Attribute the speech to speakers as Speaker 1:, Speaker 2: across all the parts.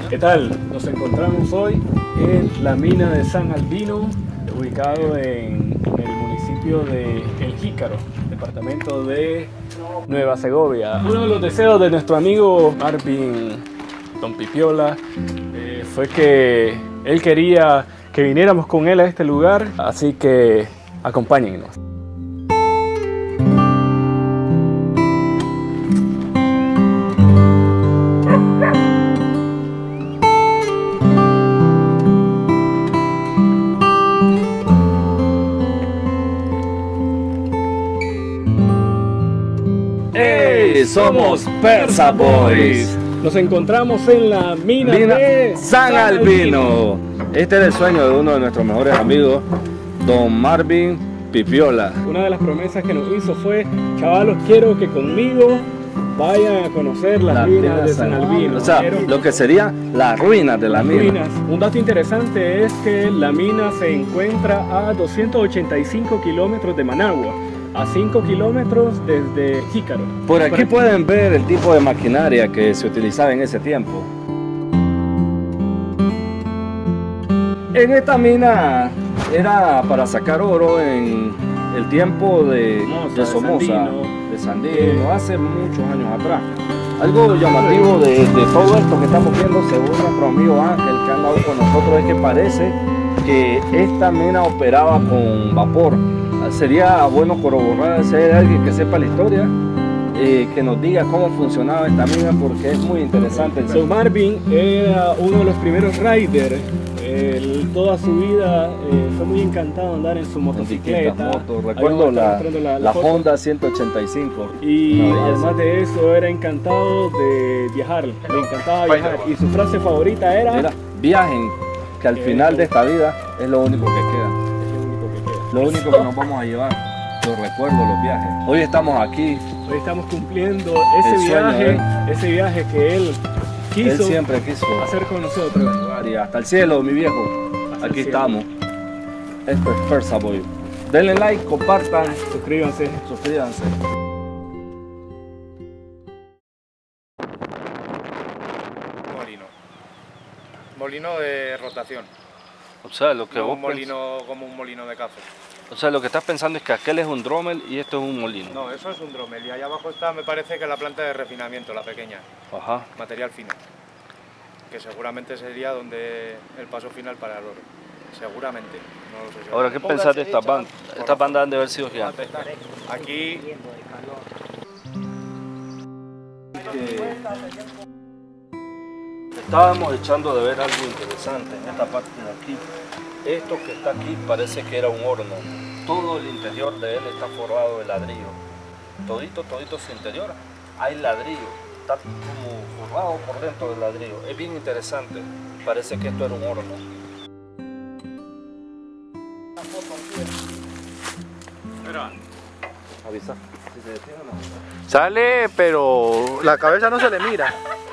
Speaker 1: ¿Qué tal? Nos encontramos hoy en la mina de San Albino, ubicado en el municipio de El Jícaro, departamento de Nueva Segovia. Uno de los deseos de nuestro amigo Marvin Don Pipiola fue que él quería que viniéramos con él a este lugar, así que acompáñennos.
Speaker 2: ¡Hey! Somos Persa Boys.
Speaker 1: Nos encontramos en la mina de
Speaker 2: San Albino. Este es el sueño de uno de nuestros mejores amigos, Don Marvin Pipiola.
Speaker 1: Una de las promesas que nos hizo fue: chavalos, quiero que conmigo vayan a conocer las minas de San Albino.
Speaker 2: O sea, lo que sería las ruinas de la mina.
Speaker 1: Un dato interesante es que la mina se encuentra a 285 kilómetros de Managua, a 5 kilómetros desde Jícaro.
Speaker 2: Por aquí pueden ver el tipo de maquinaria que se utilizaba en ese tiempo. En esta mina era para sacar oro en el tiempo de Somoza, de Sandino, hace muchos años atrás. Algo llamativo de todo esto que estamos viendo, según nuestro amigo Ángel, que ha andado con nosotros, es que parece que esta mina operaba con vapor. Sería bueno corroborar si hay alguien que sepa la historia, que nos diga cómo funcionaba esta mina, porque es muy interesante.
Speaker 1: So Marvin era uno de los primeros riders. Toda su vida fue muy encantado de andar en su motocicleta.
Speaker 2: Recuerdo la Honda 185.
Speaker 1: Y además de eso era encantado de viajar, le encantaba viajar. Y su frase favorita era
Speaker 2: viajen, que al final de esta vida es lo único que queda. Lo único que nos vamos a llevar, los recuerdos, los viajes. Hoy estamos aquí.
Speaker 1: Hoy estamos cumpliendo ese viaje que él
Speaker 2: siempre quiso
Speaker 1: hacer con nosotros.
Speaker 2: Y hasta el cielo, mi viejo. Aquí estamos. Esto es Persa Boy. Denle like, compartan,
Speaker 1: suscríbanse.
Speaker 3: Molino de rotación.
Speaker 2: O sea, lo que
Speaker 3: como un molino de café.
Speaker 2: O sea, lo que estás pensando es que aquel es un dromel y esto es un molino.
Speaker 3: No, eso es un dromel y allá abajo está, me parece que la planta de refinamiento, la pequeña.
Speaker 2: Ajá.
Speaker 3: Material fino. Que seguramente sería donde el paso final para el oro. Seguramente. No lo sé.
Speaker 2: Ahora, ¿qué pensás de estas bandas? Estas bandas han de haber sido gigantes.
Speaker 3: Aquí...
Speaker 2: Estábamos echando de ver algo interesante en esta parte de aquí. Esto que está aquí parece que era un horno. Todo el interior de él está forrado de ladrillo. Todito su interior hay ladrillo. Está como forrado por dentro del ladrillo. Es bien interesante. Parece que esto era un horno.
Speaker 3: Espera.
Speaker 2: Avisa si se detiene o no.
Speaker 3: Sale, pero la cabeza no se le mira.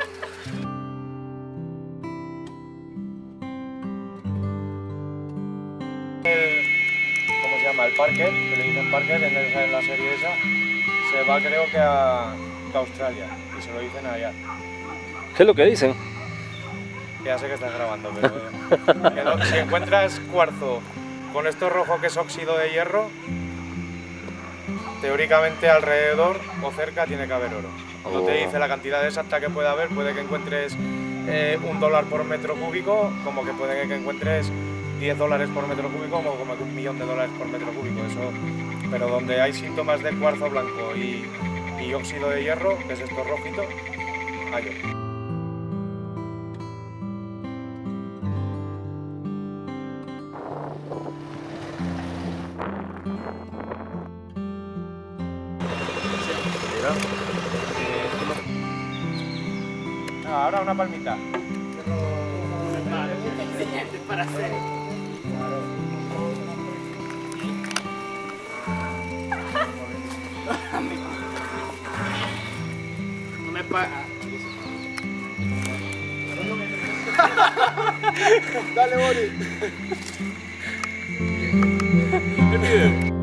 Speaker 3: ¿Cómo se llama? El Parker, que le dicen Parker en la serie esa, se va creo que a Australia y se lo dicen allá.
Speaker 2: ¿Qué es lo que dicen?
Speaker 3: Ya sé que estás grabando, pero si encuentras cuarzo con esto rojo que es óxido de hierro, teóricamente alrededor o cerca tiene que haber oro. No te dice la cantidad exacta que puede haber, puede que encuentres $1 por metro cúbico, como que puede que encuentres $10 por metro cúbico, como que $1.000.000 por metro cúbico. Eso, pero donde hay síntomas de cuarzo blanco y óxido de hierro, que es esto rojito, hay oro. Ahora una palmita. Para hacer.
Speaker 1: No me paga.
Speaker 3: Dale, Boris.
Speaker 1: ¿Qué pide?